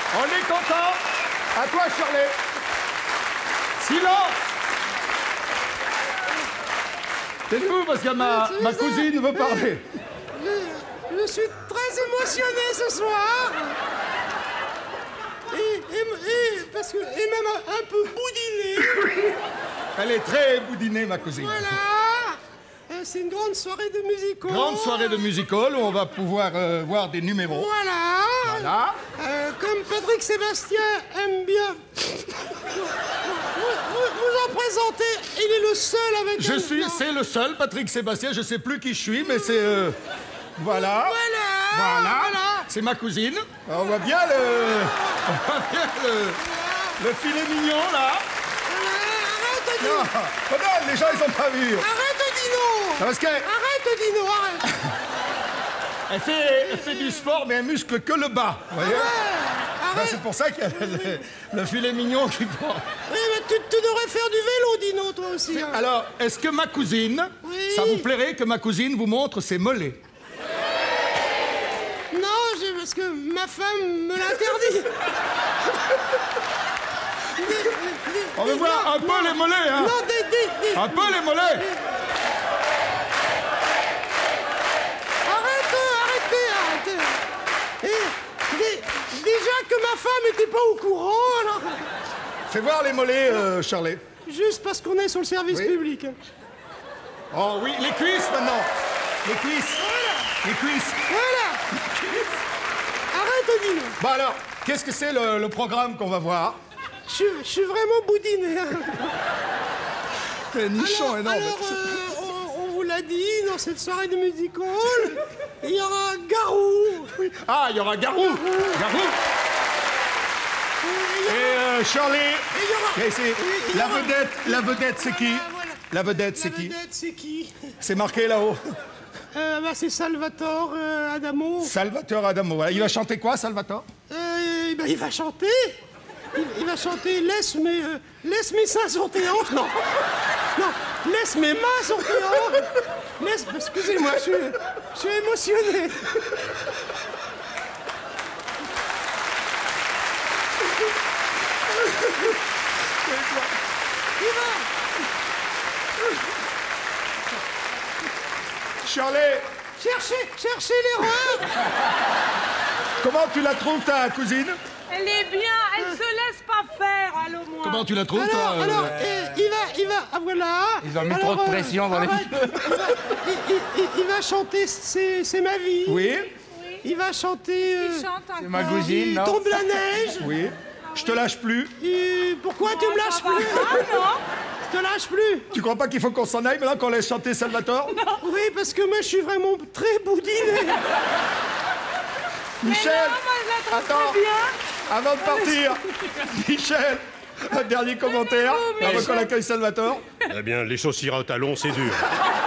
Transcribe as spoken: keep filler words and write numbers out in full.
On est content. À toi, Shirley. Silence. Taisez-vous, parce que ma, ma cousine veut parler. Je, je suis très émotionné ce soir. Et, et, et, parce que, et même un, un peu boudiné. Elle est très boudinée, ma cousine. Voilà. Euh, C'est une grande soirée de musical. Grande soirée de musical où on va pouvoir euh, voir des numéros. Voilà. Voilà. Euh, comme Patrick Sébastien aime bien vous, vous- vous en présenter, il est le seul avec Je un... suis, c'est le seul, Patrick Sébastien. Je sais plus qui je suis, mais c'est... euh, voilà. Voilà. Voilà. Voilà. C'est ma cousine. On voit bien le... On voit bien le... Le filet mignon, là. Arrête, Dino. Non, regarde, les gens, ils ont pas vu. Arrête, Dino. Parce qu'elle Arrête, Dino, arrête. elle fait, elle fait du sport, mais elle muscle que le bas. Vous voyez. Ben, Arrête. c'est pour ça qu'il y a le, le filet mignon qui prend. Oui, mais tu, tu devrais faire du vélo, Dino, toi aussi. hein. Alors, est-ce que ma cousine, Oui. ça vous plairait que ma cousine vous montre ses mollets? Non, j'ai- parce que ma femme me l'interdit. Des- des- On des- veut voir non, un peu non. les mollets, hein. Non, des, des, des- Un peu les mollets. Arrêtez, arrêtez, arrêtez. Et dé- déjà que ma femme n'était pas au courant, alors... Fais voir les mollets, euh, Charlie. Juste parce qu'on est sur le service Oui. public. hein. Oh oui, les cuisses maintenant. Les cuisses. Les cuisses. Voilà. Arrête, Dino. Bon alors, qu'est-ce que c'est le, le programme qu'on va voir? Je suis- je suis vraiment boudiné. hein. Un nichon Alors, énorme. alors, euh, on, on vous l'a dit, dans cette soirée de musical, il y aura Garou. Oui. Ah, il y aura Garou. Garou. Et il y Et aura- euh, Charlie. et il y aura- Et c'est et il y la aura- vedette. La vedette, c'est qui? Voilà, voilà. La vedette, La c'est qui? vedette, c'est qui C'est marqué là-haut. euh, bah, C'est Salvatore euh, Adamo. Salvatore Adamo. Voilà. Il va chanter quoi, Salvatore? Euh, bah, il va chanter. Il, il va chanter Laisse mes, euh, laisse mes seins sur tes hanches. Non. Non. Laisse mes mains sur tes hanches. Laisse. Excusez-moi, je suis, je suis émotionné. Il va. Charlie, Cherchez, cherchez l'erreur. comment tu la trouves, ta cousine? Elle est bien, elle se laisse pas faire, allô moi. Comment tu la trouves, toi? Alors, euh, alors euh, il va, il va, ah, voilà. Ils ont mis Alors, trop de euh, pression dans les... arrête. Il va, il- il- il- il va chanter C'est c'est ma vie. Oui, Il va chanter euh, Il chante un Ma peu. cousine, Il non? tombe la neige. oui. Je te lâche plus. Et pourquoi tu me lâches Ça va plus pas, non? Je te lâche plus. Tu crois pas qu'il faut qu'on s'en aille maintenant qu'on laisse chanter Salvatore? Oui, parce que moi je suis vraiment très boudiné. Michel, Non, moi je la trouve attends, très bien. avant de partir, Michel, un dernier commentaire mais avant qu'on je- accueille Salvatore. Eh bien, les chaussures à talons, c'est dur.